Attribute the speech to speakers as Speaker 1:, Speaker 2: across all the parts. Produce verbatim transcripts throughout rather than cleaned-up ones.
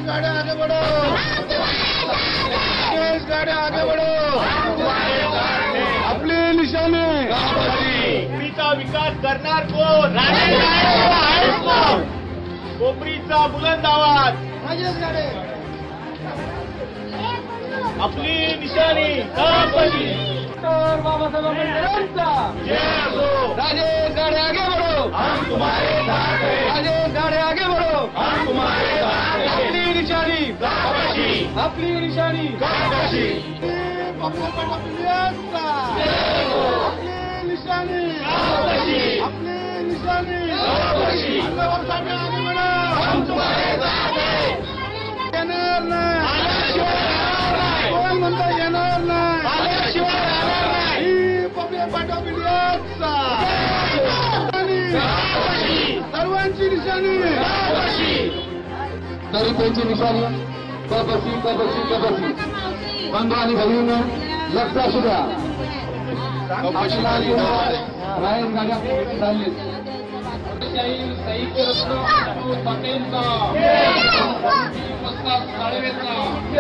Speaker 1: गाड़ी आगे बढ़ो, राजेश गाड़ी आगे बढ़ो, आपली निशाणी कोपरीचा विकास करणार कोण? राजेश गाडे. कोपरीचा बुलंद आवाज राजेश गाडे. आपली निशाणी डॉक्टर बाबासाहेब आंबेडकरांचा जय असो. राजेश गाडे आगे बढ़ो, हम तुम्हारे साथ हैं. राजेश गाडे आगे बढ़ो, हम तुम्हारे साथ हैं. आपली निशाणी कापाशी, आपली निशाणी कापाशी. आपली निशाणी कापाशी, आपली निशाणी कापाशी. आगे बढ़ो, हम तुम्हारे साथ हैं. येणार नाही, कोण म्हणता येणार नाही, ही पब्लिक पाठवण्याचा सर्वांची निशाणी.
Speaker 2: तरी त्यांची निशाणी कबसी कबसी कबसी. बंधू आणि भगिनींनो लक्ष असू द्या. रायस गाड्या चालले. साहित्य रत्न पटेलचा साळवेचा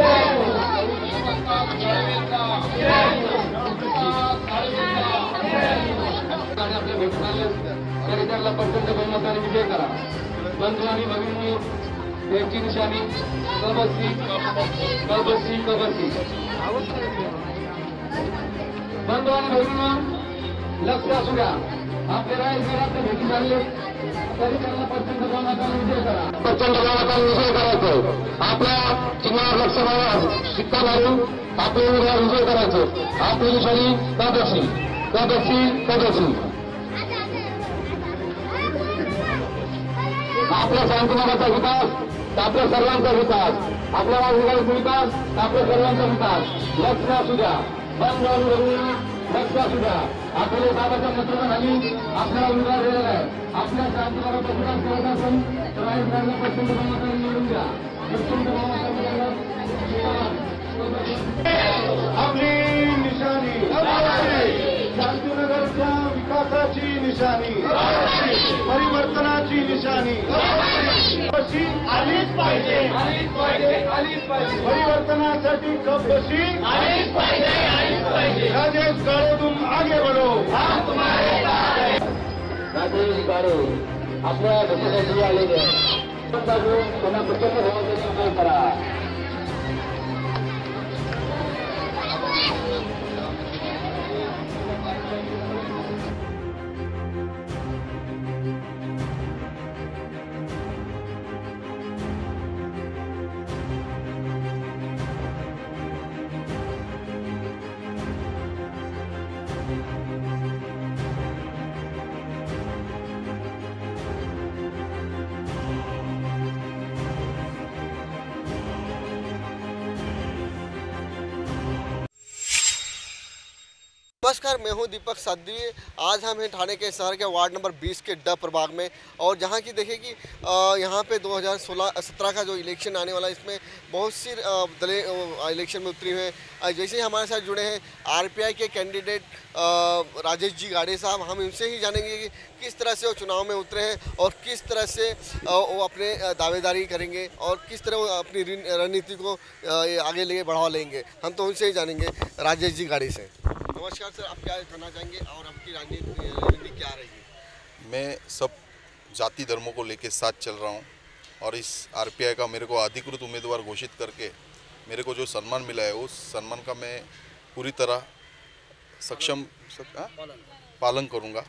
Speaker 2: आपल्या भेटून परिसराला प्रचंड बहुमताने विजय करा. बंधू आणि भगिनी त्यांची निशाणी कबसी कबसी कबसी. बंधू आणि भगिनी लक्ष असू द्या. आपल्या रायगडातल्या भेटी झाले तरी त्यांना प्रचंड बहुमताने विजय करा. प्रचंड बहुमताने विजय करायचं. आपल्या चिन्हावर लक्ष शिक्का मारून आपल्या विजय करायचं. आपली निशाणी कबसी कबसी कबसी. आपल्या शांतनाचा विकास आपल्या सर्वांचा विकास. आपल्या वाघाचा विकास आपल्या सर्वांचा विकास. लक्ष असू द्या. बंद लक्ष असू द्या. आपल्या बाबाच्या मतदानाखाली आपल्याला विकास दिलेला आहे. आपल्या शांतनाचा विकास करत असून तर रायगडला प्रचंड बहुमताने निवडून द्या. प्रचंड बहुमताने
Speaker 1: आपली निशाणी शांतीनगरच्या विकासाची निशाणी, परिवर्तनाची निशाणी कशी आलीच पाहिजे, आलीच पाहिजे, आलीच पाहिजे. परिवर्तनासाठी कशी आलीच पाहिजे, आलीच पाहिजे. राजेश गाडे तुम आगे बढ़ो, हम तुम्हारे साथ हैं.
Speaker 2: राजेश गाडे आपल्या भेटीसाठी आलेले त्यांना प्रचंड बहुमताने विजय करा.
Speaker 3: नमस्कार, मैं हूं दीपक साध्वी। आज हम हैं ठाणे के शहर के वार्ड नंबर बीस के ड प्रभाग में और जहां की देखिए कि यहां पे दो हज़ार सोलह सत्रह का जो इलेक्शन आने वाला है इसमें बहुत सी दलें इलेक्शन में उतरी हुई हैं। जैसे ही हमारे साथ जुड़े हैं आरपीआई के कैंडिडेट राजेश जी गाडे साहब, हम इनसे ही जानेंगे कि किस तरह से वो चुनाव में उतरे हैं और किस तरह से वो अपने दावेदारी करेंगे और किस तरह वो अपनी रणनीति को आगे ले बढ़ावा लेंगे। हम तो उनसे ही जानेंगे राजेश जी गाडे से। नमस्कार सर, आप क्या कहना चाहेंगे और आपकी राजनीति क्या रहेगी?
Speaker 4: मैं सब जाति धर्मों को लेके साथ चल रहा हूं और इस आरपीआई का मेरे को अधिकृत उम्मीदवार घोषित करके मेरे को जो सम्मान मिला है उस सम्मान का मैं पूरी तरह सक्षम सक, पालन करूंगा।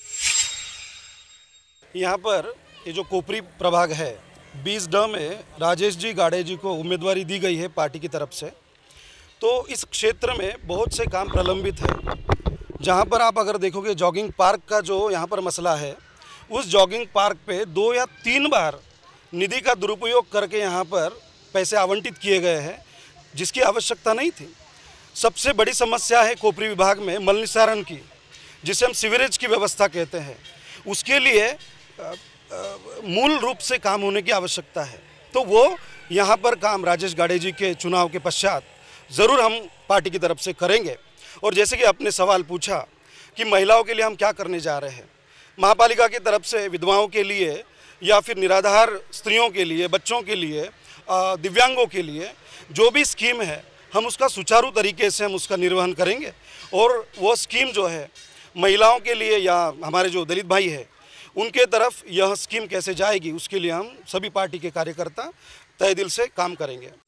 Speaker 5: यहाँ पर ये जो कोपरी प्रभाग है बीस ड में राजेश जी गाडे जी को उम्मीदवारी दी गई है पार्टी की तरफ से। तो इस क्षेत्र में बहुत से काम प्रलंबित है। जहाँ पर आप अगर देखोगे जॉगिंग पार्क का जो यहाँ पर मसला है, उस जॉगिंग पार्क पे दो या तीन बार निधि का दुरुपयोग करके यहाँ पर पैसे आवंटित किए गए हैं जिसकी आवश्यकता नहीं थी। सबसे बड़ी समस्या है कोपरी विभाग में मल निस्तारण की, जिसे हम सीवरेज की व्यवस्था कहते हैं। उसके लिए आ, आ, मूल रूप से काम होने की आवश्यकता है। तो वो यहाँ पर काम राजेश गाडे जी के चुनाव के पश्चात ज़रूर हम पार्टी की तरफ से करेंगे। और जैसे कि आपने सवाल पूछा कि महिलाओं के लिए हम क्या करने जा रहे हैं, महापालिका की तरफ से विधवाओं के लिए या फिर निराधार स्त्रियों के लिए, बच्चों के लिए अ, दिव्यांगों के लिए जो भी स्कीम है हम उसका सुचारू तरीके से हम उसका निर्वहन करेंगे। और वो स्कीम जो है महिलाओं के लिए या हमारे जो दलित भाई है उनके तरफ यह स्कीम कैसे जाएगी उसके लिए हम सभी पार्टी के कार्यकर्ता तहे दिल से काम करेंगे।